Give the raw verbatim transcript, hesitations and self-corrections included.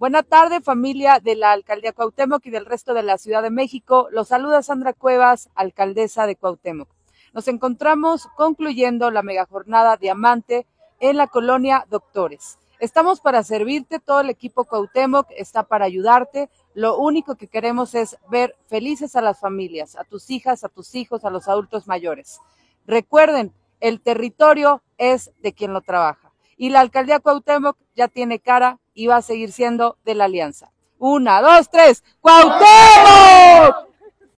Buena tarde, familia de la Alcaldía Cuauhtémoc y del resto de la Ciudad de México. Los saluda Sandra Cuevas, alcaldesa de Cuauhtémoc. Nos encontramos concluyendo la megajornada Diamante en la colonia Doctores. Estamos para servirte, todo el equipo Cuauhtémoc está para ayudarte. Lo único que queremos es ver felices a las familias, a tus hijas, a tus hijos, a los adultos mayores. Recuerden, el territorio es de quien lo trabaja. Y la Alcaldía Cuauhtémoc ya tiene cara y va a seguir siendo de la Alianza. Una, dos, tres, ¡Cuauhtémoc!